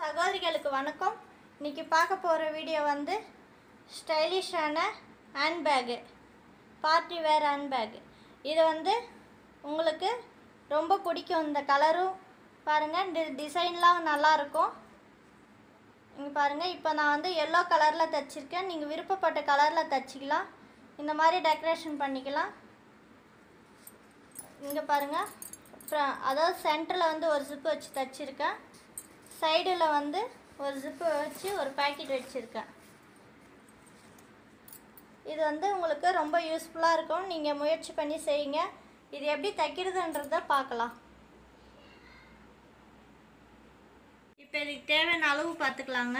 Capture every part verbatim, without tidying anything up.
சகோதரிகளுக்கு வணக்கம். இன்னைக்கு பார்க்க போகிற வீடியோ வந்து ஸ்டைலிஷான ஹேண்ட்பேகு, பார்ட்டி வேர் ஹேண்ட்பேகு. இது வந்து உங்களுக்கு ரொம்ப பிடிக்கும். இந்த கலரும் பாருங்கள், டி டிசைன்லாம் நல்லாயிருக்கும். இங்கே பாருங்கள், இப்போ நான் வந்து எல்லோ கலரில் தைச்சிருக்கேன். நீங்கள் விருப்பப்பட்ட கலரில் தைச்சிக்கலாம். இந்த மாதிரி டெக்கரேஷன் பண்ணிக்கலாம். இங்கே பாருங்கள், அப்புறம் அதாவது சென்டரில் வந்து ஒரு ஜிப்பு வச்சு தைச்சிருக்கேன். சைடில் வந்து ஒரு ஜிப்பு வச்சு ஒரு பேக்கெட் வச்சுருக்கேன். இது வந்து உங்களுக்கு ரொம்ப யூஸ்ஃபுல்லாக இருக்கும். நீங்கள் முயற்சி பண்ணி செய்யுங்க. இது எப்படி தைக்கிறதுன்றதை பார்க்கலாம். இப்போ இதுக்கு தேவையான அளவு பார்த்துக்கலாங்க.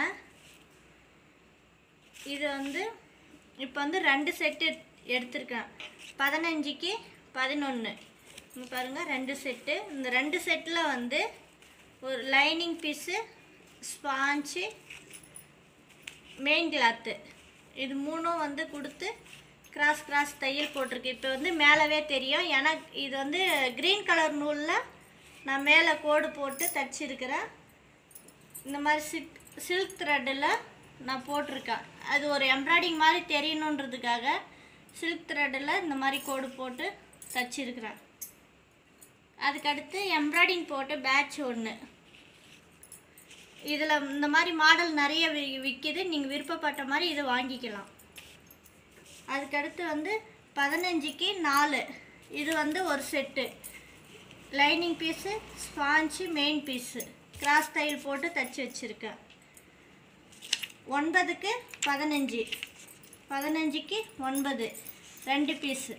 இது வந்து இப்போ வந்து ரெண்டு செட்டு எடுத்திருக்கேன். பதினஞ்சுக்கு பதினொன்று. இங்கே பாருங்கள், ரெண்டு செட்டு. இந்த ரெண்டு செட்டில் வந்து ஒரு lining piece, sponge, main cloth, இது மூணும் வந்து கொடுத்து கிராஸ் கிராஸ் தையல் போட்டிருக்கு. இப்போ வந்து மேலவே தெரியும். ஏன்னா இது வந்து க்ரீன் கலர் நூலில் நான் மேலே கோடு போட்டு தைச்சிருக்கிறேன். இந்த மாதிரி சில்க் சில்க் த்ரெட்டில் நான் போட்டிருக்கேன். அது ஒரு எம்ப்ராய்டிங் மாதிரி தெரியணுன்றதுக்காக சில்க் த்ரெட்டில் இந்த மாதிரி கோடு போட்டு தைச்சிருக்கிறேன். அதுக்கடுத்து எம்ப்ராய்டிங் போட்டு பேட்ச் ஒன்று. இதில் இந்த மாதிரி மாடல் நிறைய வி விற்கிது. நீங்கள் விருப்பப்பட்ட மாதிரி இதை வாங்கிக்கலாம். அதுக்கடுத்து வந்து பதினஞ்சுக்கு நாலு. இது வந்து ஒரு set. Lining piece, sponge, main piece cross தையல் போட்டு தைச்சி வச்சுருக்கேன். ஒன்பதுக்கு பதினஞ்சு. பதினஞ்சுக்கு ஒன்பது, ரெண்டு பீஸு.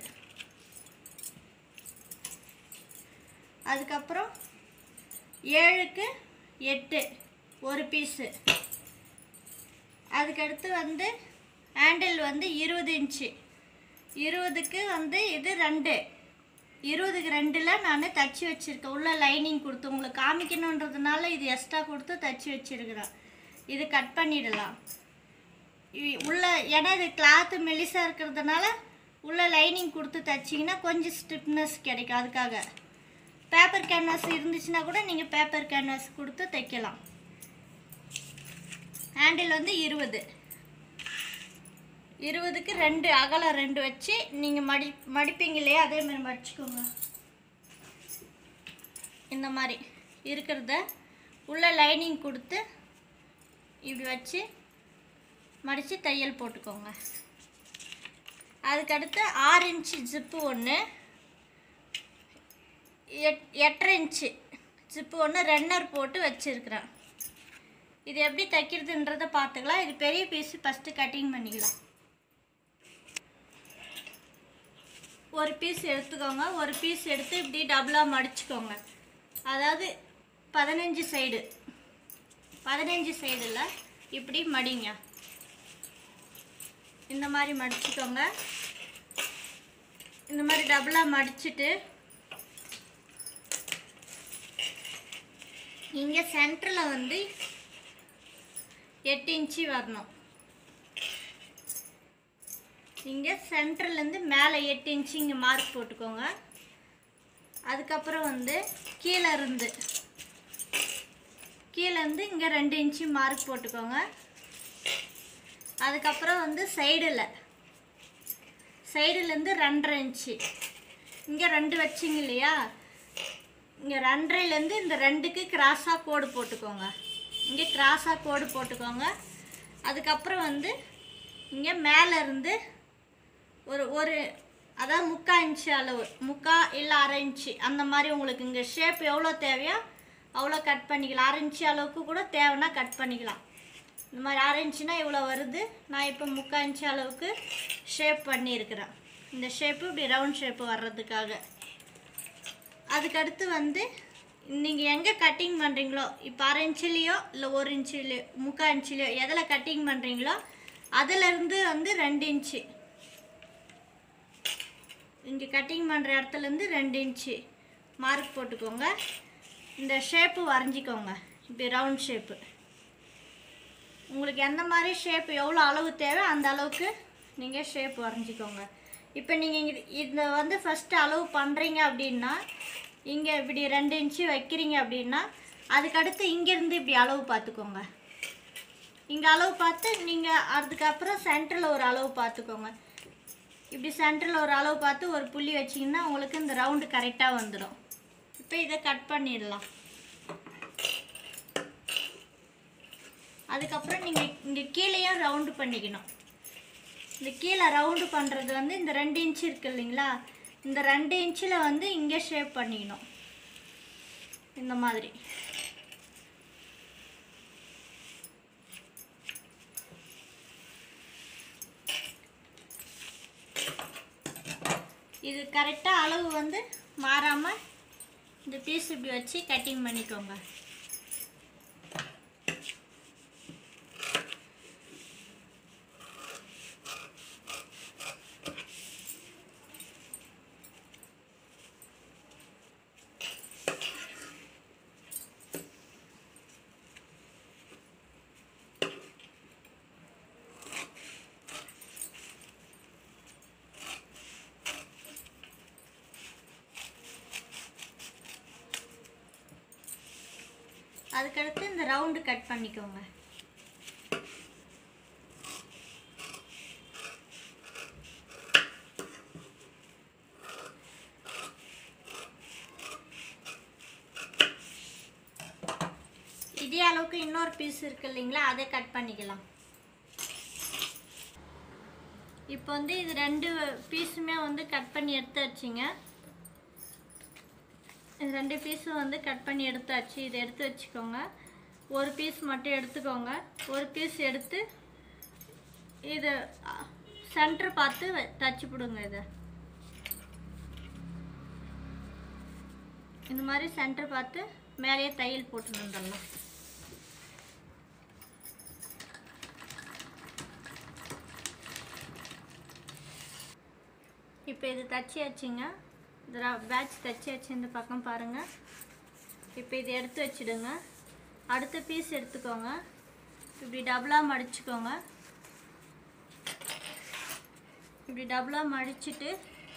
அதுக்கப்புறம் ஏழுக்கு எட்டு, ஒரு பீஸு. அதுக்கடுத்து வந்து ஹேண்டில் வந்து இருபது இன்ச்சு. இருபதுக்கு வந்து இது ரெண்டு. இருபதுக்கு ரெண்டில் நான் தைச்சி வச்சுருக்கேன். உள்ள லைனிங் கொடுத்து உங்களுக்கு காமிக்கணுன்றதுனால இது எக்ஸ்ட்ரா கொடுத்து தைச்சி வச்சுருக்கிறேன். இது கட் பண்ணிடலாம். உள்ள ஏன்னா இது கிளாத்து மெலிசாக இருக்கிறதுனால உள்ள லைனிங் கொடுத்து தைச்சிங்கன்னா கொஞ்சம் ஸ்டிப்னஸ் கிடைக்கும். அதுக்காக பேப்பர் கேன்வாஸ் இருந்துச்சுன்னா கூட நீங்கள் பேப்பர் கேன்வாஸ் கொடுத்து தைக்கலாம். ஹேண்டில் வந்து இருபது. இருபதுக்கு ரெண்டு அகலம் ரெண்டு வச்சு நீங்கள் மடி மடிப்பீங்க இல்லையா, அதேமாதிரி மடிச்சுக்கோங்க. இந்த மாதிரி இருக்கிறத உள்ள லைனிங் கொடுத்து இப்படி வச்சு மடித்து தையல் போட்டுக்கோங்க. அதுக்கடுத்து ஆறு இன்ச்சு ஜிப்பு ஒன்று, எட் எட்டரை இன்ச்சு ஜிப்பு ஒன்று ரன்னர் போட்டு வச்சுருக்கிறேன். இது எப்படி தைக்கிறதுன்றதை பார்த்துக்கலாம். இது பெரிய பீஸு ஃபஸ்ட்டு கட்டிங் பண்ணிக்கலாம். ஒரு பீஸ் எடுத்துக்கோங்க. ஒரு பீஸ் எடுத்து இப்படி டபுளாக மடிச்சுக்கோங்க. அதாவது பதினஞ்சு சைடு பதினஞ்சு சைடில் இப்படி மடிங்க. இந்த மாதிரி மடிச்சுக்கோங்க. இந்த மாதிரி டபுளாக மடிச்சுட்டு இங்கே சென்டரில் வந்து எட்டு இன்ச்சு வரணும். இங்கே சென்டர்லேருந்து மேலே எட்டு இன்ச்சு இங்கே மார்க் போட்டுக்கோங்க. அதுக்கப்புறம் வந்து கீழே இருந்து கீழேருந்து இங்கே ரெண்டு இன்ச்சு மார்க் போட்டுக்கோங்க. அதுக்கப்புறம் வந்து சைடில் சைடுலேருந்து ரெண்டரை இன்ச்சு இங்கே ரெண்டு வச்சிங்க இல்லையா, இங்கே ரெண்டரைலேருந்து இந்த ரெண்டுக்கு கிராஸாக கோடு போட்டுக்கோங்க. இங்கே கிராஸாக கோடு போட்டுக்கோங்க. அதுக்கப்புறம் வந்து இங்கே மேலே இருந்து ஒரு ஒரு அதாவது முக்கால் இன்ச்சு அளவு, முக்கால் இல்லை அரை இன்ச்சு அந்த மாதிரி உங்களுக்கு இங்கே ஷேப் எவ்வளோ தேவையோ அவ்வளோ கட் பண்ணிக்கலாம். அரை இன்ச்சு அளவுக்கு கூட தேவைன்னா கட் பண்ணிக்கலாம். இந்த மாதிரி அரை இன்ச்சுனா இவ்வளோ வருது. நான் இப்போ முக்கால் இன்ச்சு அளவுக்கு ஷேப் பண்ணியிருக்கிறேன். இந்த ஷேப்பு இப்படி ரவுண்ட் ஷேப்பு வர்றதுக்காக. அதுக்கடுத்து வந்து நீங்கள் எங்கே கட்டிங் பண்ணுறீங்களோ, இப்போ அரை இன்ச்சுலேயோ இல்லை ஒரு இன்ச்சுலேயோ முக்கால் இன்ச்சுலேயோ எதில் கட்டிங் பண்ணுறீங்களோ அதிலேருந்து வந்து ரெண்டு இன்ச்சு இங்கே கட்டிங் பண்ணுற இடத்துலேருந்து ரெண்டு இன்ச்சு மார்க் போட்டுக்கோங்க. இந்த ஷேப்பு வரைஞ்சிக்கோங்க. இப்படி ரவுண்ட் ஷேப்பு உங்களுக்கு எந்த மாதிரி ஷேப் எவ்வளோ அளவு தேவை அந்த அளவுக்கு நீங்கள் ஷேப் வரைஞ்சிக்கோங்க. இப்போ நீங்கள் இதை வந்து ஃபஸ்ட்டு அளவு பண்ணுறீங்க அப்படின்னா இங்கே இப்படி ரெண்டு இன்ச்சு வைக்கிறீங்க அப்படின்னா அதுக்கடுத்து இங்கேருந்து இப்படி அளவு பார்த்துக்கோங்க. இங்கே அளவு பார்த்து நீங்கள் அதுக்கப்புறம் சென்டரில் ஒரு அளவு பார்த்துக்கோங்க. இப்படி சென்டரில் ஒரு அளவு பார்த்து ஒரு புள்ளி வச்சிங்கன்னா உங்களுக்கு இந்த ரவுண்டு கரெக்டாக வந்துடும். இப்போ இதை கட் பண்ணிடலாம். அதுக்கப்புறம் நீங்கள் இங்கே கீழேயும் ரவுண்டு பண்ணிக்கணும். இந்த கீழே ரவுண்டு பண்ணுறது வந்து இந்த ரெண்டு இன்ச்சு இருக்குது இல்லைங்களா, இந்த ரெண்டு இன்ச்சில் வந்து இங்கே ஷேப் பண்ணிக்கணும் இந்த மாதிரி. இது கரெக்டாக அளவு வந்து மாறாமல் இந்த பீஸ் இப்படி வச்சு கட்டிங் பண்ணிக்கோங்க. அதுக்கடுத்து இந்த ரவுண்டு கட் பண்ணிக்கோங்க. இதே அளவுக்கு இன்னொரு பீஸ் இருக்கு இல்லைங்களா, அதை கட் பண்ணிக்கலாம். இப்போ வந்து இது ரெண்டு பீஸுமே வந்து கட் பண்ணி எடுத்து வச்சிங்க. இது ரெண்டு பீஸும் வந்து கட் பண்ணி எடுத்தாச்சு. இதை எடுத்து வச்சுக்கோங்க. ஒரு பீஸ் மட்டும் எடுத்துக்கோங்க. ஒரு பீஸ் எடுத்து இதை சென்டர் பார்த்து தச்சு போடுங்க. இதை இந்த மாதிரி சென்டர் பார்த்து மேலேயே தையல் போட்டு வந்துடலாம். இப்போ இது தச்சியாச்சுங்க. இந்த பேட்ச் தச்சியாச்சு. இந்த பக்கம் பாருங்கள். இப்போ இதை எடுத்து வச்சுடுங்க. அடுத்த பீஸ் எடுத்துக்கோங்க. இப்படி டபுளாக மடிச்சுக்கோங்க. இப்படி டபுளாக மடிச்சுட்டு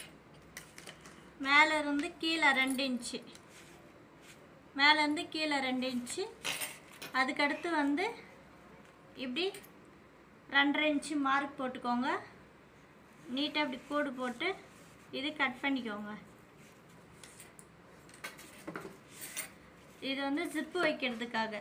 மேலே இருந்து கீழே ரெண்டு இன்ச்சு மேலேருந்து கீழே ரெண்டு இன்ச்சு அதுக்கடுத்து வந்து இப்படி ரெண்டரை இன்ச்சு மார்க் போட்டுக்கோங்க. நீட்டாக இப்படி கோடு போட்டு இது கட் பண்ணிக்கோங்க. இது வந்து ஜிப்பு வைக்கிறதுக்காக.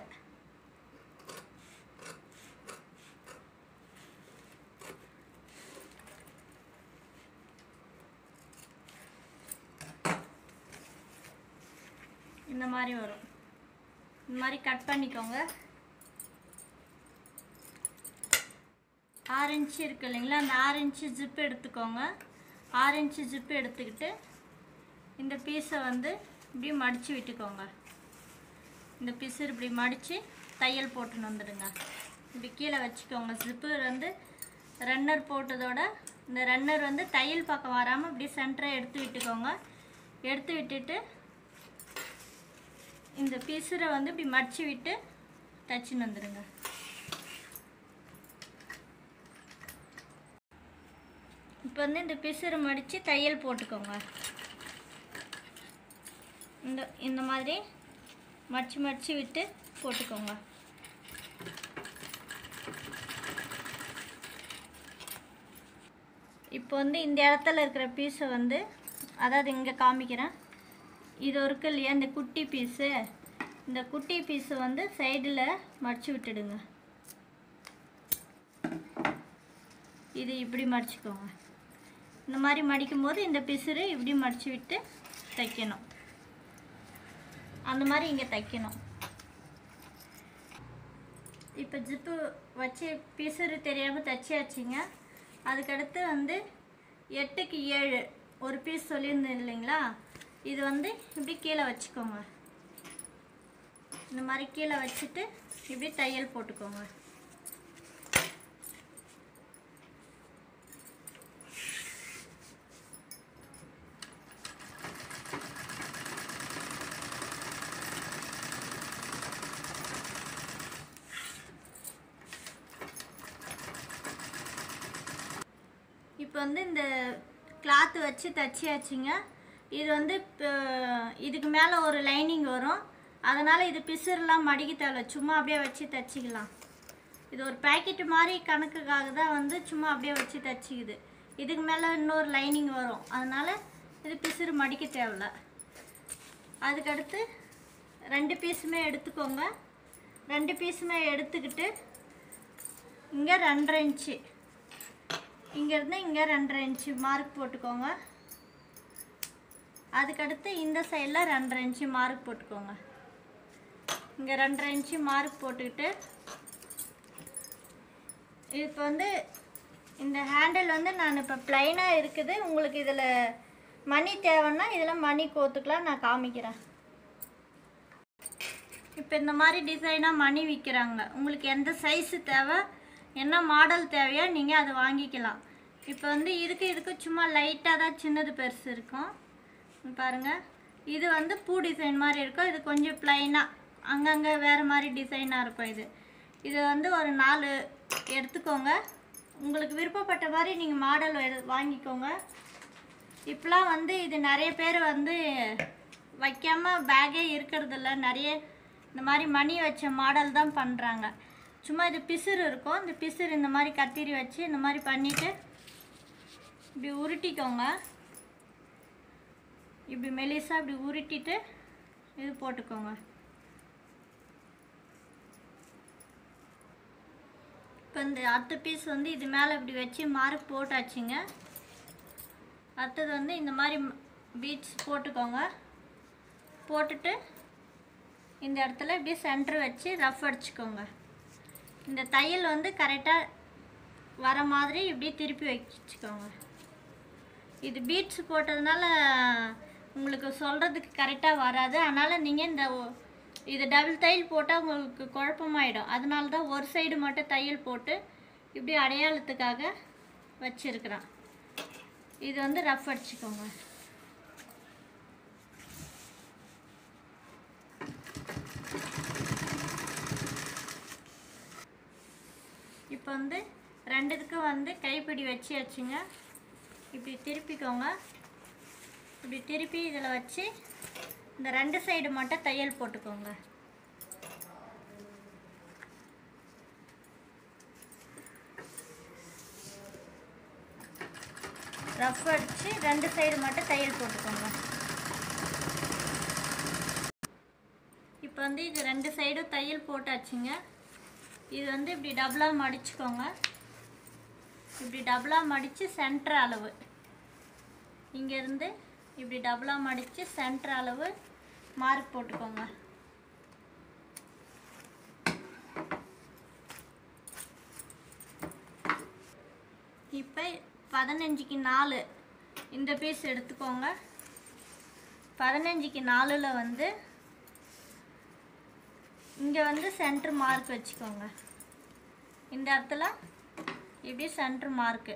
இந்த மாதிரி வரும். இந்த மாதிரி கட் பண்ணிக்கோங்க. ஆறு இன்ச்சு இருக்கு இல்லைங்களா, அந்த ஆறு இன்ச்சு ஜிப்பு எடுத்துக்கோங்க. ஆறு இன்ச்சு ஜிப்பு எடுத்துக்கிட்டு இந்த பீஸை வந்து இப்படி மடித்து விட்டுக்கோங்க. இந்த பீஸு இப்படி மடித்து தையல் போட்டுன்னு வந்துடுங்க. இப்படி கீழே வச்சுக்கோங்க. ஜிப்பு வந்து ரன்னர் போட்டதோட இந்த ரன்னர் வந்து தையல் பக்கம் வராமல் இப்படி சென்டராக எடுத்து விட்டுக்கோங்க. எடுத்து விட்டுட்டு இந்த பீஸரை வந்து இப்படி மடித்து விட்டு தச்சுன்னு வந்துடுங்க. இப்போ வந்து இந்த பீஸரை மடித்து தையல் போட்டுக்கோங்க. இந்த இந்த மாதிரி மடிச்சு மடிச்சு விட்டு போட்டுக்கோங்க. இப்போ வந்து இந்த இடத்துல இருக்கிற பீஸை வந்து, அதாவது இங்கே காமிக்கிறேன், இது இருக்கு இல்லையா இந்த குட்டி பீஸு, இந்த குட்டி பீஸை வந்து சைடில் மடிச்சு விட்டுடுங்க. இது இப்படி மடிச்சுக்கோங்க. இந்த மாதிரி மடிக்கும் போது இந்த பிசுறு இப்படி மடிச்சு விட்டு தைக்கணும். அந்த மாதிரி இங்கே தைக்கணும். இப்போ ஜிப்பு வச்சு பிசுறு தெரியாமல் தைச்சியாச்சுங்க. அதுக்கடுத்து வந்து எட்டுக்கு ஏழு ஒரு பீஸ் சொல்லியிருந்தேன் இல்லைங்களா, இது வந்து இப்படி கீழே வச்சுக்கோங்க. இந்த மாதிரி கீழே வச்சுட்டு இப்படி தையல் போட்டுக்கோங்க. இப்போ வந்து இந்த கிளாத்து வச்சு தைச்சியாச்சுங்க. இது வந்து இதுக்கு மேலே ஒரு லைனிங் வரும். அதனால் இது பிசுறுலாம் மடிக்க தேவை, சும்மா அப்படியே வச்சு தைச்சிக்கலாம். இது ஒரு பேக்கெட்டு மாதிரி கணக்குக்காக தான் வந்து சும்மா அப்படியே வச்சு தைச்சிக்குது. இதுக்கு மேலே இன்னொரு லைனிங் வரும், அதனால் இது பிசுறு மடிக்க தேவையில்ல. அதுக்கடுத்து ரெண்டு பீஸுமே எடுத்துக்கோங்க. ரெண்டு பீஸுமே எடுத்துக்கிட்டு இங்கே ரெண்டரை இன்ச்சு, இங்கேருந்து இங்கே ரெண்டரை இன்ச்சு மார்க் போட்டுக்கோங்க. அதுக்கடுத்து இந்த சைடில் ரெண்டரை இன்ச்சு மார்க் போட்டுக்கோங்க. இங்கே ரெண்டரை இன்ச்சு மார்க் போட்டுக்கிட்டு இப்போ வந்து இந்த ஹேண்டில் வந்து நான் இப்போ ப்ளைனாக இருக்குது. உங்களுக்கு இதில் மணி தேவைன்னா இதில் மணி கோத்துக்கலாம், நான் காமிக்கிறேன். இப்போ இந்த மாதிரி டிசைனாக மணி விற்கிறாங்க. உங்களுக்கு எந்த சைஸு தேவை, என்ன மாடல் தேவையோ நீங்கள் அதை வாங்கிக்கலாம். இப்போ வந்து இதுக்கு இதுக்கு சும்மா லைட்டாக தான் சின்னது பெருசு இருக்கும் பாருங்கள். இது வந்து பூ டிசைன் மாதிரி இருக்கும், இது கொஞ்சம் ப்ளைனாக அங்கங்கே வேறு மாதிரி டிசைனாக இருக்கும். இது இது வந்து ஒரு நாலு எடுத்துக்கோங்க. உங்களுக்கு விருப்பப்பட்ட மாதிரி நீங்கள் மாடல் எடு வாங்கிக்கோங்க. இப்போலாம் வந்து இது நிறைய பேர் வந்து வைக்காமல் பேக்கே இருக்கிறதில்ல, நிறைய இந்த மாதிரி மணி வச்ச மாடல் தான் பண்ணுறாங்க. சும்மா இது பிசுறு இருக்கும், இந்த பிசுறு இந்த மாதிரி கத்திரி வச்சு இந்த மாதிரி பண்ணிவிட்டு இப்படி உருட்டிக்கோங்க. இப்படி மெலிசாக இப்படி உருட்டிட்டு இது போட்டுக்கோங்க. இப்போ இந்த அடுத்த பீஸ் வந்து இது மேலே இப்படி வச்சு மார்க் போட்டாச்சுங்க. அடுத்தது வந்து இந்த மாதிரி பீட்ஸ் போட்டுக்கோங்க. போட்டுட்டு இந்த இடத்துல இப்படி சென்டர் வச்சு ரஃப் அடிச்சுக்கோங்க. இந்த தையல் வந்து கரெக்டாக வர மாதிரி இப்படி திருப்பி வச்சுக்கோங்க. இது பீட்ஸ் போட்டதுனால உங்களுக்கு சொல்கிறதுக்கு கரெக்டாக வராது, அதனால் நீங்கள் இந்த இது டபுள் தையல் போட்டால் உங்களுக்கு குழப்பமாயிடும். அதனால தான் ஒரு சைடு மட்டும் தையல் போட்டு இப்படி அடையாளத்துக்காக வச்சுருக்குறேன். இது வந்து ரஃப் அடிச்சுக்கோங்க. இப்போ வந்து ரெண்டுத்துக்கும் வந்து கைப்பிடி வச்சு வச்சுங்க. இப்படி திருப்பிக்கோங்க. இப்படி திருப்பி இதில் வச்சு இந்த ரெண்டு சைடு மட்டும் தையல் போட்டுக்கோங்க. ரஃப் அடித்து ரெண்டு சைடு மட்டும் தையல் போட்டுக்கோங்க. இப்போ வந்து இது ரெண்டு சைடும் தையல் போட்டாச்சுங்க. இது வந்து இப்படி டபுளாக மடிச்சுக்கோங்க. இப்படி டபுளாக மடித்து சென்டர் அளவு இங்கேருந்து இப்படி டபுளாக மடித்து சென்டர் அளவு மார்க் போட்டுக்கோங்க. இப்போ பதினஞ்சுக்கு நாலு இந்த பீஸ் எடுத்துக்கோங்க. பதினஞ்சுக்கு நாலில் வந்து இங்கே வந்து சென்டர் மார்க் வச்சுக்கோங்க. இந்த இடத்துல இப்படி சென்டர் மார்க்கு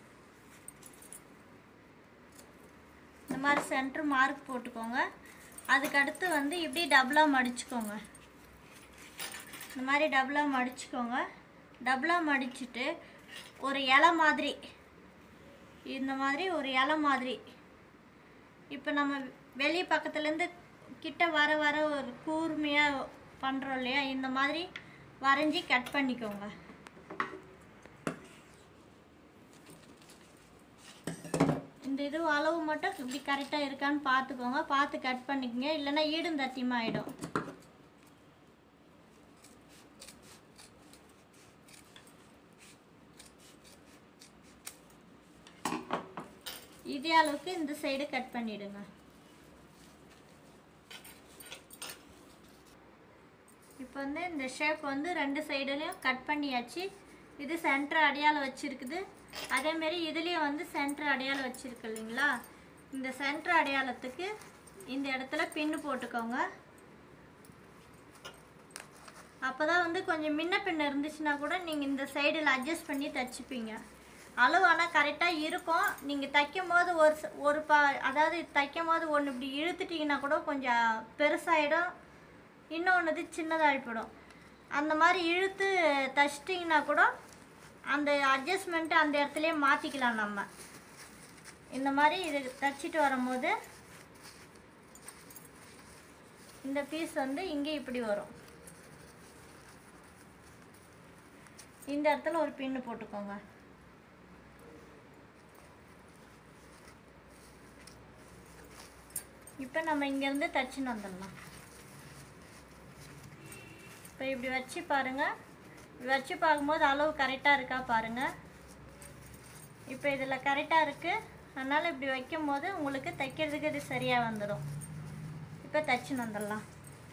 இந்த மாதிரி சென்டர் மார்க் போட்டுக்கோங்க. அதுக்கடுத்து வந்து இப்படி டபுளாக மடிச்சுக்கோங்க. இந்த மாதிரி டபுளாக மடிச்சுக்கோங்க. டபுளாக மடிச்சுட்டு ஒரு இலை மாதிரி இந்த மாதிரி ஒரு இலை மாதிரி இப்போ நம்ம வெளி பக்கத்துலேருந்து கிட்ட வர வர ஒரு கூர்மையாக பண்ணுறோம் இல்லையா, இந்த மாதிரி வரைஞ்சி கட் பண்ணிக்கோங்க. இந்த இது அளவு மட்டும் இப்படி கரெக்டாக இருக்கான்னு பார்த்துக்கோங்க. பார்த்து கட் பண்ணிக்கோங்க, இல்லைன்னா ஈடும் தத்தியமாக ஆகிடும். இதே அளவுக்கு இந்த சைடு கட் பண்ணிடுங்க. இப்போ வந்து இந்த ஷேப் வந்து ரெண்டு சைடுலையும் கட் பண்ணியாச்சு. இது சென்டர் அடையாளம் வச்சுருக்குது. அதேமாரி இதுலேயும் வந்து சென்டர் அடையாளம் வச்சுருக்கு இல்லைங்களா. இந்த சென்டர் அடையாளத்துக்கு இந்த இடத்துல பின்னு போட்டுக்கோங்க. அப்போ தான் வந்து கொஞ்சம் முன்ன பின்ன இருந்துச்சுன்னா கூட நீங்கள் இந்த சைடில் அட்ஜஸ்ட் பண்ணி தைச்சிப்பீங்க. அளவு ஆனால் கரெக்டாக இருக்கும். நீங்கள் தைக்கும் போது ஒரு ஒரு பா அதாவது தைக்கும் போது ஒன்று இப்படி இழுத்துட்டிங்கன்னா கூட கொஞ்சம் பெருசாகிடும், இன்னொன்று சின்னதாகிப்படும். அந்த மாதிரி இழுத்து தைச்சிட்டிங்கன்னா கூட அந்த அட்ஜஸ்ட்மெண்ட்டு அந்த இடத்துலையே மாற்றிக்கலாம். நம்ம இந்த மாதிரி இது தைச்சிட்டு வரும்போது இந்த பீஸ் வந்து இங்கே இப்படி வரும். இந்த இடத்துல ஒரு பின்னு போட்டுக்கோங்க. இப்போ நம்ம இங்கேருந்து தச்சுன்னு வந்துடலாம். இப்போ இப்படி வச்சு பாருங்கள். வச்சு பார்க்கும்போது அளவு கரெக்டாக இருக்கா பாருங்கள். இப்போ இதில் கரெக்டாக இருக்குது. அதனால் இப்படி வைக்கும் போது உங்களுக்கு தைக்கிறதுக்கு இது சரியாக வந்துடும். இப்போ தச்சுன்னு வந்துடலாம்.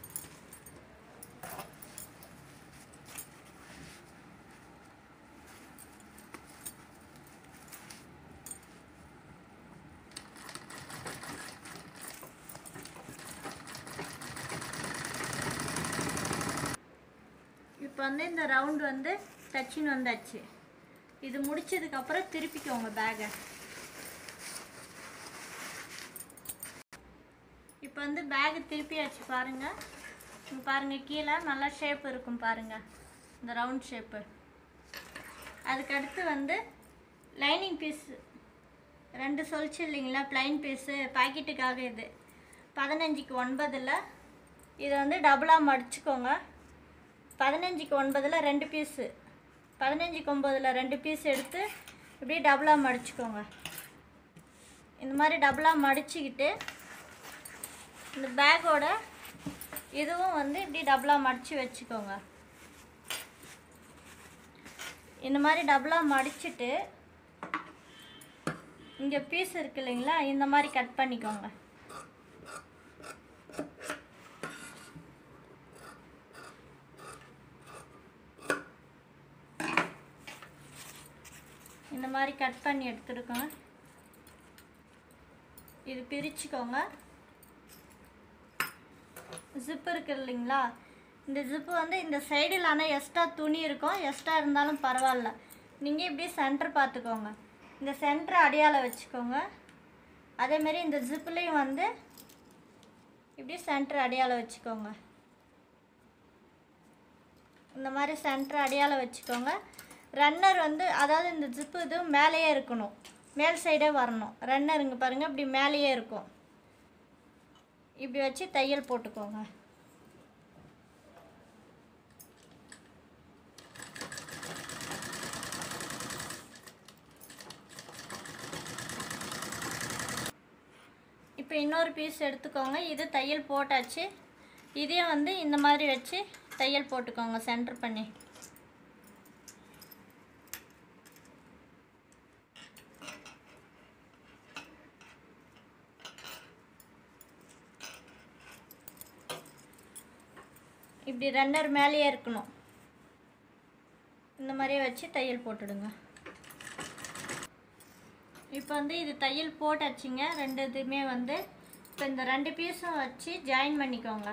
இப்போ வந்து இந்த ரவுண்ட் வந்து தச்சுன்னு வந்தாச்சு. இது முடிச்சதுக்கப்புறம் திருப்பிக்கோங்க பேகை. இப்போ வந்து பேகு திருப்பியாச்சு பாருங்கள். இங்கே பாருங்கள், கீழே நல்லா ஷேப் இருக்கும் பாருங்கள், இந்த ரவுண்ட் ஷேப்பு. அதுக்கடுத்து வந்து லைனிங் பீஸு ரெண்டு சொல்லிச்சு இல்லைங்களா, ப்ளைன் பீஸு பாக்கெட்டுக்காக. இது பதினஞ்சுக்கு ஒன்பதில் இதை வந்து டபுளாக மடிச்சுக்கோங்க. பதினஞ்சுக்கு ஒன்பதில் ரெண்டு பீஸு, பதினஞ்சுக்கு ஒம்பதில் ரெண்டு பீஸ் எடுத்து இப்படி டபுளாக மடிச்சுக்கோங்க. இந்த மாதிரி டபுளாக மடிச்சுக்கிட்டு இந்த பேக்கோட இதுவும் வந்து இப்படி டபுளாக மடித்து வச்சுக்கோங்க. இந்த மாதிரி டபுளாக மடிச்சுட்டு இங்கே பீஸ் இருக்கு இல்லைங்களா, இந்த மாதிரி கட் பண்ணிக்கோங்க. இந்த மாதிரி கட் பண்ணி எடுத்துருக்கோங்க. இது பிரிச்சுக்கோங்க. ஜிப்பு இருக்கு இல்லைங்களா, இந்த ஜிப்பு வந்து இந்த சைடில் ஆனால் எக்ஸ்ட்ரா துணி இருக்கும், எக்ஸ்ட்ரா இருந்தாலும் பரவாயில்ல. நீங்கள் இப்படி சென்டர் பார்த்துக்கோங்க. இந்த சென்டரை அடையாளம் வச்சுக்கோங்க. அதேமாரி இந்த ஜிப்புலேயும் வந்து இப்படி சென்டர் அடையாளம் வச்சுக்கோங்க. இந்த மாதிரி சென்டர் அடையாளம் வச்சுக்கோங்க. ரன்னர் வந்து அதாவது இந்த ஜிப்பு இது மேலேயே இருக்கணும், மேல் சைடே வரணும். ரன்னர் இங்கே பாருங்கள் இப்படி மேலேயே இருக்கும். இப்படி வச்சு தையல் போட்டுக்கோங்க. இப்போ இன்னொரு பீஸ் எடுத்துக்கோங்க. இது தையல் போட்டாச்சு. இதையும் வந்து இந்த மாதிரி வச்சு தையல் போட்டுக்கோங்க சென்டர் பண்ணி. இப்படி ரன்னர் மேலேயே இருக்கணும். இந்த மாதிரியே வச்சு தையல் போட்டுடுங்க. இப்போ வந்து இது தையல் போட்டாச்சுங்க ரெண்டு இதுவுமே வந்து. இப்போ இந்த ரெண்டு பீஸும் வச்சு ஜாயின் பண்ணிக்கோங்க.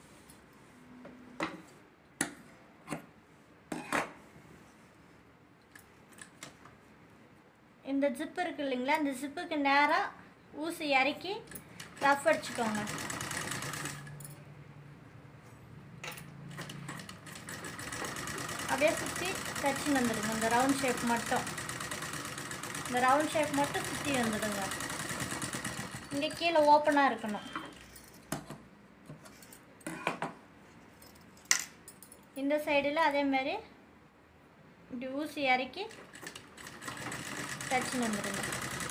இந்த ஜிப்பு இருக்கு இல்லைங்களா, இந்த ஜிப்புக்கு நேராக ஊசி இறக்கி ரஃப் அடிச்சுக்கோங்க. அப்படியே சுற்றி தச்சு வந்துடுங்க. இந்த ரவுண்ட் ஷேப் மட்டும் இந்த ரவுண்ட் ஷேப் மட்டும் சுற்றி வந்துடுங்க. இங்கே கீழே ஓப்பனாக இருக்கணும். இந்த சைடில் அதேமாரி இப்படி ஊசி இறக்கி தச்சு வந்துடுங்க.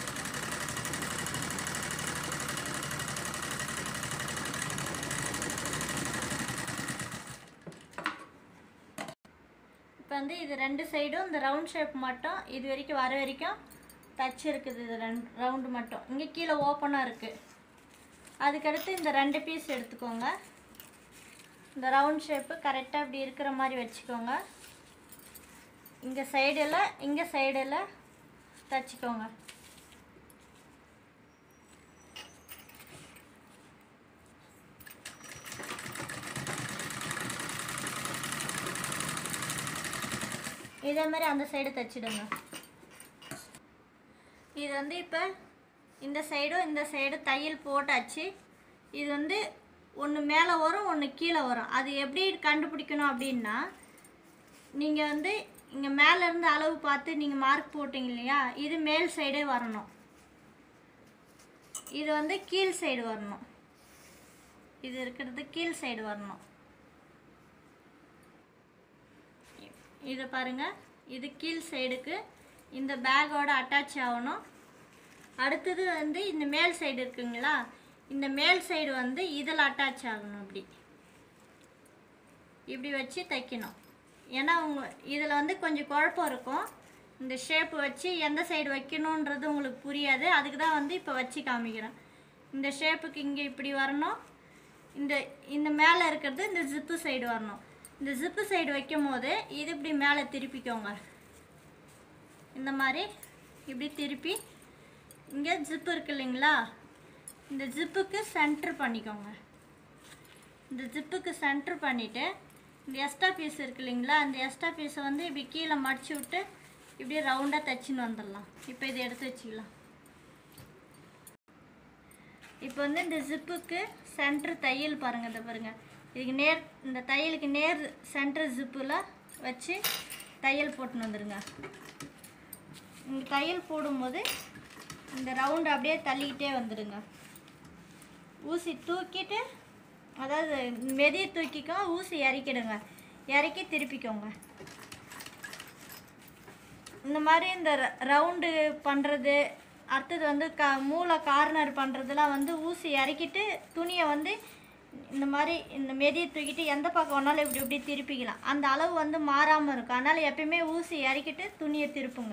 இப்போ வந்து இது ரெண்டு சைடும் இந்த ரவுண்ட் ஷேப் மட்டும் இது வரைக்கும் வர வரைக்கும் தச்சு இருக்குது. இது ரெண்டு ரவுண்டு மட்டும் இங்கே கீழே ஓப்பனாக இருக்குது. அதுக்கடுத்து இந்த ரெண்டு பீஸ் எடுத்துக்கோங்க. இந்த ரவுண்ட் ஷேப்பு கரெக்டாக இப்படி இருக்கிற மாதிரி வச்சுக்கோங்க. இங்கே சைடில் இங்கே சைடில் தச்சுக்கோங்க. இதே மாதிரி அந்த சைடு தச்சிடுங்க. இது வந்து இப்போ இந்த சைடும் இந்த சைடு தையல் போட்டாச்சு. இது வந்து ஒன்று மேலே வரும், ஒன்று கீழே வரும். அது எப்படி கண்டுபிடிக்கணும் அப்படின்னா, நீங்கள் வந்து இங்கே மேலேருந்து அளவு பார்த்து நீங்கள் மார்க் போட்டிங்க இல்லையா, இது மேல் சைடே வரணும், இது வந்து கீழ் சைடு வரணும். இது இருக்கிறது கீழ் சைடு வரணும். இது பாருங்கள், இது கீழ் சைடுக்கு இந்த பேக்கோட அட்டாச் ஆகணும். அடுத்தது வந்து இந்த மேல் சைடு இருக்குங்களா, இந்த மேல் சைடு வந்து இதில் அட்டாச் ஆகணும். இப்படி இப்படி வச்சு தைக்கணும். ஏன்னா உங்க இதில் வந்து கொஞ்சம் குழப்பம் இருக்கும். இந்த ஷேப்பு வச்சு எந்த சைடு வைக்கணுன்றது உங்களுக்கு புரியாது. அதுக்கு தான் வந்து இப்போ வச்சு காமிக்கிறேன். இந்த ஷேப்புக்கு இங்கே இப்படி வரணும். இந்த இந்த மேலே இருக்கிறது இந்த ஜிப்பு சைடு வரணும். இந்த ஜிப்பு சைடு வைக்கும் போது இது இப்படி மேலே திருப்பிக்கோங்க. இந்த மாதிரி இப்படி திருப்பி இங்கே ஜிப்பு இருக்கு இல்லைங்களா, இந்த ஜிப்புக்கு சென்ட்ரு பண்ணிக்கோங்க. இந்த ஜிப்புக்கு சென்ட்ரு பண்ணிவிட்டு இந்த எக்ஸ்ட்ரா பீஸ் இருக்கு இல்லைங்களா, அந்த எக்ஸ்ட்ரா பீஸை வந்து இப்படி கீழே மடிச்சு விட்டு இப்படியே ரவுண்டாக தைச்சின்னு வந்துடலாம். இப்போ இதை எடுத்து வச்சுக்கலாம். இப்போ வந்து இந்த ஜிப்புக்கு சென்ட்ரு தையல் பாருங்கள், இதை பாருங்கள், இதுக்கு நேர் இந்த தையலுக்கு நேர் சென்ட்ரு ஜிப்பில் வச்சு தையல் போட்டுன்னு வந்துடுங்க. இங்கே தையல் போடும்போது இந்த ரவுண்டு அப்படியே தள்ளிக்கிட்டே வந்துடுங்க. ஊசி தூக்கிட்டு, அதாவது மெதியை தூக்கிக்கோ, ஊசி இறக்கிடுங்க, இறக்கி திருப்பிக்கோங்க. இந்த மாதிரி இந்த ரவுண்டு பண்ணுறது, அடுத்தது வந்து க மூளை கார்னர் பண்ணுறதுலாம் வந்து ஊசி இறக்கிட்டு துணியை வந்து இந்த மாதிரி இந்த மெதியை தூக்கிட்டு எந்த பக்கம் வேணாலும் இப்படி இப்படி திருப்பிக்கலாம். அந்த அளவு வந்து மாறாமல் இருக்கும். அதனால் எப்பயுமே ஊசி இறக்கிட்டு துணியை திருப்புங்க.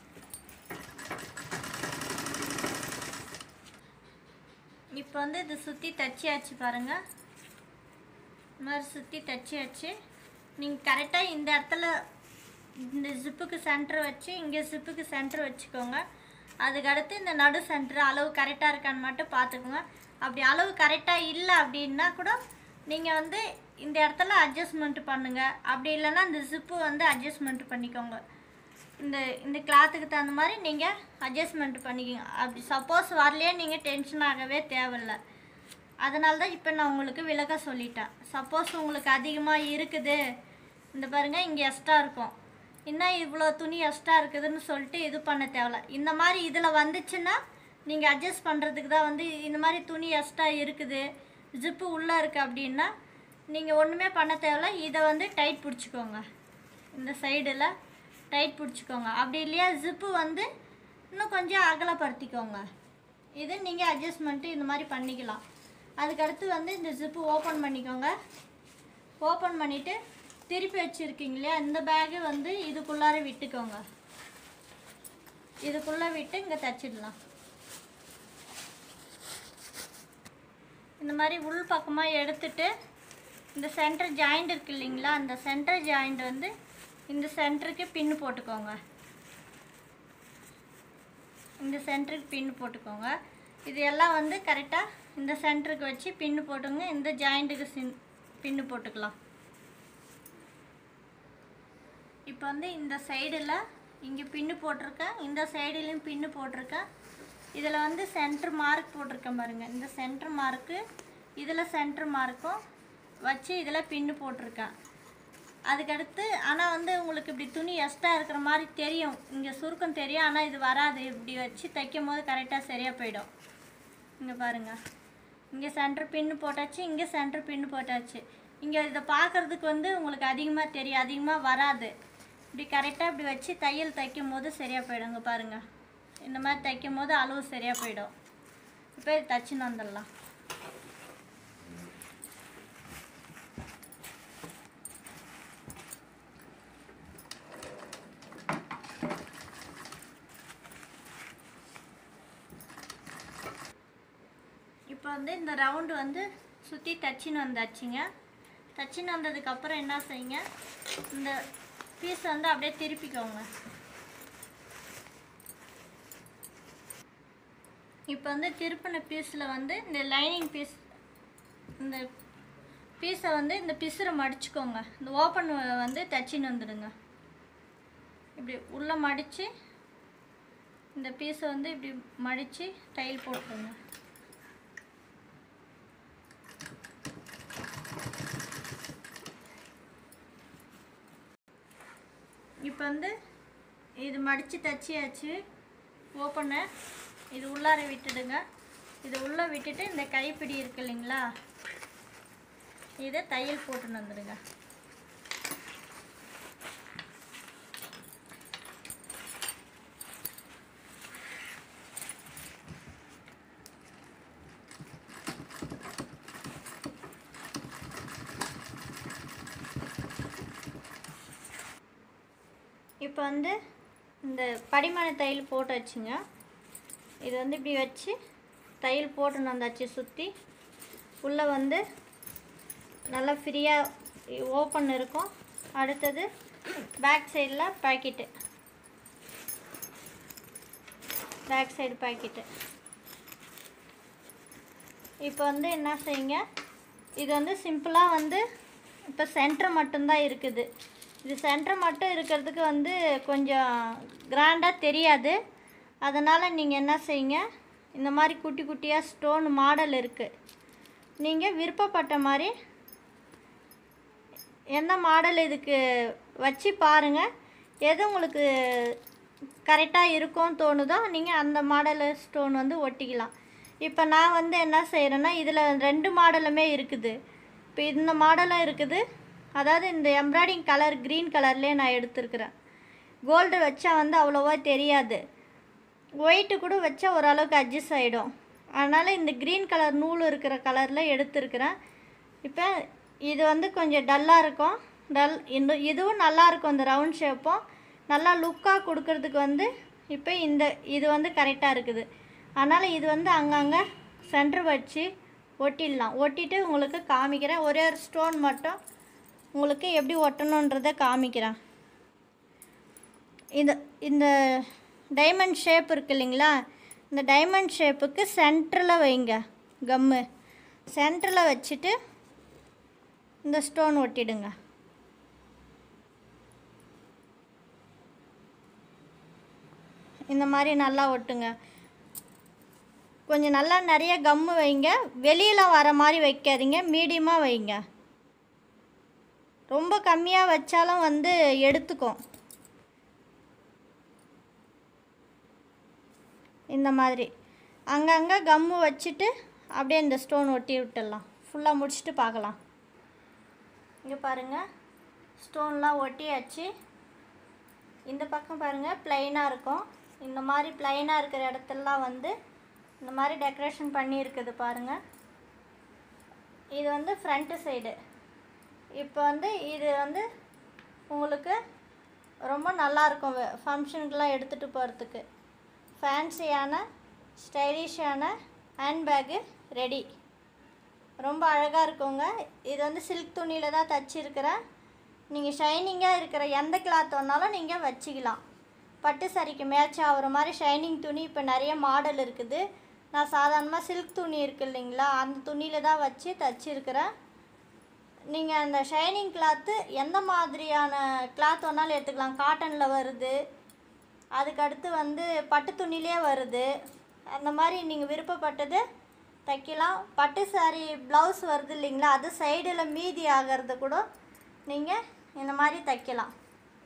இப்போ வந்து இது சுற்றி தச்சியாச்சு பாருங்கள். இந்த மாதிரி சுற்றி தச்சியாச்சு. நீங்கள் கரெக்டாக இந்த இடத்துல இந்த ஜிப்புக்கு சென்டர் வச்சு இங்கே ஜிப்புக்கு சென்டர் வச்சுக்கோங்க. அதுக்கடுத்து இந்த நடு சென்டர் அளவு கரெக்டாக இருக்கான்னு மட்டும் பார்த்துக்கோங்க. அப்படி அளவு கரெக்டாக இல்லை அப்படின்னா கூட நீங்கள் வந்து இந்த இடத்துல அட்ஜஸ்ட்மெண்ட் பண்ணுங்கள். அப்படி இல்லைன்னா இந்த ஜிப்பு வந்து அட்ஜஸ்ட்மெண்ட் பண்ணிக்கோங்க. இந்த இந்த கிளாத்துக்கு தகுந்த மாதிரி நீங்கள் அட்ஜஸ்ட்மெண்ட் பண்ணிக்கோங்க. அப்படி சப்போஸ் வரலையே நீங்கள் டென்ஷன் ஆகவே தேவையில்லை. அதனால தான் இப்போ நான் உங்களுக்கு விளக்க சொல்லிட்டேன். சப்போஸ் உங்களுக்கு அதிகமாக இருக்குது, இந்த பாருங்கள் இங்கே எக்ஸ்ட்ரா இருக்கும், இன்னும் இவ்வளோ துணி எக்ஸ்ட்ரா இருக்குதுன்னு சொல்லிட்டு இது பண்ண தேவையில்ல. இந்த மாதிரி இதில் வந்துச்சுன்னா நீங்கள் அட்ஜஸ்ட் பண்ணுறதுக்கு தான் வந்து இந்த மாதிரி துணி எக்ஸ்ட்ரா இருக்குது, ஜிப்பு உள்ளே இருக்குது அப்படின்னா நீங்கள் ஒன்றுமே பண்ண தேவையில்ல. இதை வந்து டைட் பிடிச்சிக்கோங்க, இந்த சைடில் டைட் பிடிச்சிக்கோங்க. அப்படி இல்லையா ஜிப்பு வந்து இன்னும் கொஞ்சம் அகலப்படுத்திக்கோங்க. இது நீங்கள் அட்ஜஸ்ட்மெண்ட்டு இந்த மாதிரி பண்ணிக்கலாம். அதுக்கடுத்து வந்து இந்த ஜிப்பு ஓப்பன் பண்ணிக்கோங்க. ஓப்பன் பண்ணிவிட்டு திருப்பி வச்சுருக்கீங்க இல்லையா, இந்த பேகு வந்து இதுக்குள்ளார விட்டுக்கோங்க. இதுக்குள்ளே விட்டு இங்கே தைச்சிடலாம். இந்த மாதிரி உள் பக்கமாக எடுத்துட்டு இந்த சென்டர் ஜாயிண்ட் இருக்குது இல்லைங்களா, அந்த சென்டர் ஜாயிண்ட் வந்து இந்த சென்டருக்கு பின்னு போட்டுக்கோங்க. இந்த சென்டருக்கு பின்னு போட்டுக்கோங்க. இது எல்லாம் வந்து கரெக்டாக இந்த சென்டருக்கு வச்சு பின்னு போட்டுங்க. இந்த ஜாயிண்ட்டுக்கு சின் பின்னு போட்டுக்கலாம். இப்போ வந்து இந்த சைடில் இங்கே பின்னு போட்டிருக்கேன், இந்த சைடுலேயும் பின்னு போட்டிருக்கேன். இதில் வந்து சென்டர் மார்க் போட்டிருக்கேன் பாருங்கள். இந்த சென்டர் மார்க்கு இதில் சென்டர் மார்க்கும் வச்சு இதில் பின்னு போட்டிருக்கேன். அதுக்கடுத்து ஆனால் வந்து உங்களுக்கு இப்படி துணி எக்ஸ்ட்ரா இருக்கிற மாதிரி தெரியும், இங்கே சுருக்கம் தெரியும், ஆனால் இது வராது. இப்படி வச்சு தைக்கும் போது கரெக்டாக சரியாக போயிடும். இங்கே பாருங்கள், இங்கே சென்டர் பின்னு போட்டாச்சு, இங்கே சென்டர் பின்னு போட்டாச்சு. இங்கே இதை பார்க்குறதுக்கு வந்து உங்களுக்கு அதிகமாக தெரியும், அதிகமாக வராது. இப்படி கரெக்டாக இப்படி வச்சு தையல் தைக்கும் போது சரியாக போயிடும். இங்கே பாருங்கள், இந்த மாதிரி தைக்கும் போது அளவு சரியாக போயிடும். இப்போ இது தைச்சின்னு வந்துடலாம். இப்போ வந்து இந்த ரவுண்டு வந்து சுற்றி தச்சின்னு வந்தாச்சுங்க. தச்சின்னு வந்ததுக்கப்புறம் என்ன செய்யுங்க, இந்த பீஸ் வந்து அப்படியே திருப்பிக்கோங்க. இப்போ வந்து திருப்பின பீஸில் வந்து இந்த லைனிங் பீஸ், இந்த பீஸை வந்து இந்த பிசுரை மடிச்சுக்கோங்க. இந்த ஓப்பன் வந்து தச்சின்னு வந்துடுங்க. இப்படி உள்ளே மடித்து இந்த பீஸை வந்து இப்படி மடித்து டைல் போட்டுருங்க. இப்போ வந்து இது மடித்து தச்சியாச்சு. ஓப்பனை இது உள்ளார விட்டுடுங்க. இது உள்ளே விட்டுட்டு இந்த கைப்பிடி இருக்கு இல்லைங்களா, இதை தையல் போட்டுன்னு வந்துடுங்க. இப்போ வந்து இந்த படிமான தையல் போட்டு வச்சுங்க. இது வந்து இப்படி வச்சு தையல் போட்டுன்னு வந்தாச்சு. சுற்றி உள்ளே வந்து நல்லா ஃப்ரீயாக ஓப்பன் இருக்கும். அடுத்தது பேக் சைடில் பாக்கெட்டு, பேக் சைடு பாக்கெட்டு. இப்போ வந்து என்ன செய்யுங்க, இது வந்து சிம்பிளாக வந்து இப்போ சென்டர் மட்டும்தான் இருக்குது. இது சென்டர் மட்டும் இருக்கிறதுக்கு வந்து கொஞ்சம் கிராண்டாக தெரியாது. அதனால் நீங்கள் என்ன செய்யுங்க, இந்த மாதிரி குட்டி குட்டியாக ஸ்டோன் மாடல் இருக்குது. நீங்கள் விருப்பப்பட்ட மாதிரி எந்த மாடல் இதுக்கு வச்சு பாருங்கள். எது உங்களுக்கு கரெக்டாக இருக்கும்னு தோணுதோ நீங்கள் அந்த மாடல் ஸ்டோன் வந்து ஒட்டிக்கலாம். இப்போ நான் வந்து என்ன செய்கிறேன்னா, இதில் ரெண்டு மாடலுமே இருக்குது. இப்போ இந்த மாடலும் இருக்குது, அதாவது இந்த எம்ப்ராய்டிங் கலர் க்ரீன் கலர்லேயே நான் எடுத்துருக்கிறேன். கோல்டு வச்சா வந்து அவ்வளோவா தெரியாது, ஒயிட்டு கூட வச்சா ஓரளவுக்கு அட்ஜஸ்ட் ஆகிடும். அதனால் இந்த க்ரீன் கலர் நூல் இருக்கிற கலரில் எடுத்துருக்கிறேன். இப்போ இது வந்து கொஞ்சம் டல்லாக இருக்கும். டல் இந்த இதுவும் நல்லாயிருக்கும். இந்த ரவுண்ட் ஷேப்பும் நல்லா லுக்காக கொடுக்கறதுக்கு வந்து இப்போ இந்த இது வந்து கரெக்டாக இருக்குது. அதனால் இது வந்து அங்கங்கே சென்டர் வச்சு ஒட்டிடலாம். ஒட்டிட்டு உங்களுக்கு காமிக்கிறேன். ஒரே ஒரு ஸ்டோன் மட்டும் உங்களுக்கு எப்படி ஒட்டணுன்றதை காமிக்கிறேன். இந்த இந்த டைமண்ட் ஷேப் இருக்குது இல்லைங்களா, இந்த டைமண்ட் ஷேப்புக்கு சென்டரில் வைங்க கம்மு. சென்டரில் வச்சுட்டு இந்த ஸ்டோன் ஒட்டிடுங்க. இந்த மாதிரி நல்லா ஒட்டுங்க. கொஞ்சம் நல்லா நிறைய கம்மு வைங்க. வெளியில் வர மாதிரி வைக்காதீங்க, மீடியமாக வைங்க. ரொம்ப கம்மியாக வச்சாலும் வந்து எடுத்துக்கும். இந்த மாதிரி அங்கங்கே கம்மு வச்சுட்டு அப்படியே இந்த ஸ்டோன் ஒட்டி விட்டுடலாம். ஃபுல்லாக முடிச்சுட்டு பார்க்கலாம். இங்கே பாருங்கள், ஸ்டோன்லாம் ஒட்டியாச்சு. இந்த பக்கம் பாருங்கள் ப்ளைனாக இருக்கும். இந்த மாதிரி ப்ளைனாக இருக்கிற இடத்துலலாம் வந்து இந்த மாதிரி டெக்கரேஷன் பண்ணி இருக்குது பாருங்கள். இது வந்து ஃப்ரண்ட்டு சைடு. இப்போ வந்து இது வந்து உங்களுக்கு ரொம்ப நல்லாயிருக்கும் ஃபங்க்ஷனுக்கெலாம் எடுத்துகிட்டு போகிறதுக்கு. ஃபேன்சியான ஸ்டைலிஷான ஹேண்ட்பேக்கு ரெடி. ரொம்ப அழகாக இருக்குங்க. இது வந்து சில்க் துணியில் தான் தச்சிருக்கிறேன். நீங்கள் ஷைனிங்காக இருக்கிற எந்த கிளாத் வேணாலும் நீங்கள் வச்சிக்கலாம். பட்டு சாரிக்கு மேட்ச் ஆகிற மாதிரி ஷைனிங் துணி இப்போ நிறைய மாடல் இருக்குது. நான் சாதாரணமாக சில்க் துணி இருக்குது இல்லைங்களா, அந்த துணியில் தான் வச்சு தச்சிருக்கிறேன். நீங்கள் அந்த ஷைனிங் கிளாத்து எந்த மாதிரியான கிளாத் வேணாலும் எடுத்துக்கலாம். காட்டனில் வருது, அதுக்கடுத்து வந்து பட்டு துணிலே வருது. அந்த மாதிரி நீங்கள் விருப்பப்பட்டது தைக்கலாம். பட்டு சாரி ப்ளவுஸ் வருது இல்லைங்களா, அது சைடில் மீதி ஆகிறது கூட நீங்கள் இந்த மாதிரி தைக்கலாம்.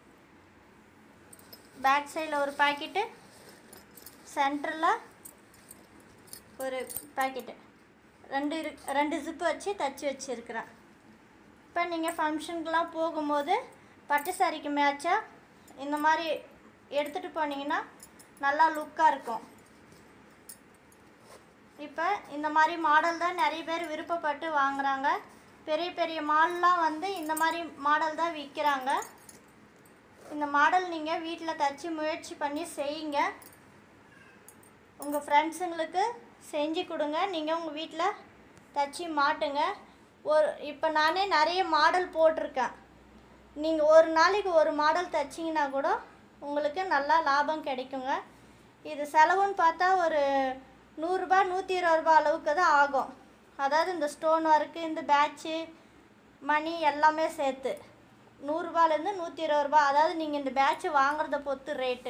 பேக் சைடில் ஒரு பாக்கெட்டு, சென்டரில் ஒரு பாக்கெட்டு, ரெண்டு இரு ரெண்டு ஜிப்பு வச்சு தைச்சி வச்சுருக்கிறேன். இப்போ நீங்கள் ஃபங்க்ஷனுக்கெலாம் போகும்போது பட்டு சாரிக்கு மேட்சாக இந்த மாதிரி எடுத்துகிட்டு போனீங்கன்னா நல்லா லுக்காக இருக்கும். இப்போ இந்த மாதிரி மாடல் தான் நிறைய பேர் விருப்பப்பட்டு வாங்குகிறாங்க. பெரிய பெரிய மால்லாம் வந்து இந்த மாதிரி மாடல் தான் விற்கிறாங்க. இந்த மாடல் நீங்கள் வீட்டில் தைச்சி முயற்சி பண்ணி செய்யுங்க. உங்கள் ஃப்ரெண்ட்ஸுங்களுக்கு செஞ்சு கொடுங்க. நீங்கள் உங்கள் வீட்டில் தைச்சி மாட்டுங்க. ஒரு இப்போ நானே நிறைய மாடல் போட்டிருக்கேன். நீங்கள் ஒரு நாளைக்கு ஒரு மாடல் தைச்சிங்கன்னா கூட உங்களுக்கு நல்லா லாபம் கிடைக்குங்க. இது செலவுன்னு பார்த்தா ஒரு நூறுரூபா நூற்றி இருபது ரூபா அளவுக்கு தான் ஆகும். அதாவது இந்த ஸ்டோன் ஒர்க்கு, இந்த பேட்சு, மணி எல்லாமே சேர்த்து நூறுரூபாலேருந்து நூற்றி இருபது ரூபா. அதாவது நீங்கள் இந்த பேட்சு வாங்குறத பொறுத்து ரேட்டு.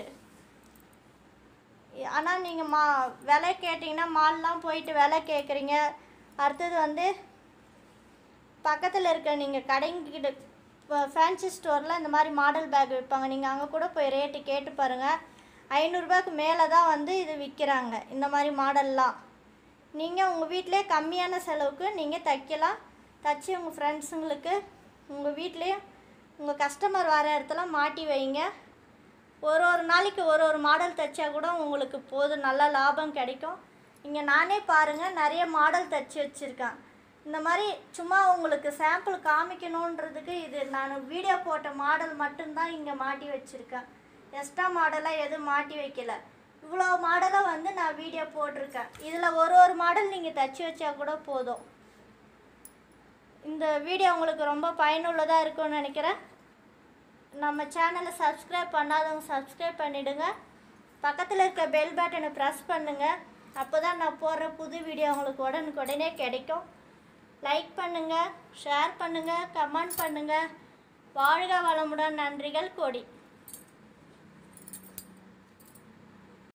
ஆனால் நீங்கள் மா விலை கேட்டிங்கன்னா மால்லாம் போயிட்டு விலை கேட்குறீங்க. அடுத்தது வந்து பக்கத்தில் இருக்க நீங்கள் கடைங்கிட்ட ஃபேன்சி ஸ்டோரில் இந்த மாதிரி மாடல் பேக் விற்பாங்க. நீங்கள் அங்கே கூட போய் ரேட்டு கேட்டு பாருங்கள். ஐநூறுரூபாய்க்கு மேலே தான் வந்து இது விற்கிறாங்க. இந்த மாதிரி மாடல்லாம் நீங்கள் உங்கள் வீட்டிலே கம்மியான செலவுக்கு நீங்கள் தைக்கலாம். தச்சு உங்கள் ஃப்ரெண்ட்ஸுங்களுக்கு உங்கள் வீட்லேயும் உங்கள் கஸ்டமர் வர இடத்துல மாட்டி வைங்க. ஒரு ஒரு நாளைக்கு ஒரு ஒரு மாடல் தைச்சா கூட உங்களுக்கு போதும், நல்ல லாபம் கிடைக்கும். இங்கே நானே பாருங்கள் நிறைய மாடல் தைச்சி வச்சுருக்கேன். இந்த மாதிரி சும்மா உங்களுக்கு சாம்பிள் காமிக்கணுன்றதுக்கு இது நான் வீடியோ போட்ட மாடல் மட்டும்தான் இங்கே மாட்டி வச்சுருக்கேன். எக்ஸ்ட்ரா மாடலாக எதுவும் மாட்டி வைக்கல. இவ்வளோ மாடலை வந்து நான் வீடியோ போட்டிருக்கேன். இதில் ஒரு ஒரு மாடல் நீங்கள் தைச்சி வச்சா கூட போதும். இந்த வீடியோ உங்களுக்கு ரொம்ப பயனுள்ளதாக இருக்கும்னு நினைக்கிறேன். நம்ம சேனலை சப்ஸ்கிரைப் பண்ணாதவங்க சப்ஸ்கிரைப் பண்ணிவிடுங்க. பக்கத்தில் இருக்க பெல் பட்டனை ப்ரெஸ் பண்ணுங்கள். அப்போ தான் நான் போடுற புது வீடியோ உங்களுக்கு உடனுக்குடனே கிடைக்கும். லைக் பண்ணுங்கள், ஷேர் பண்ணுங்கள், கமெண்ட் பண்ணுங்கள். வாழ்க வளமுடன். நன்றிகள் கோடி.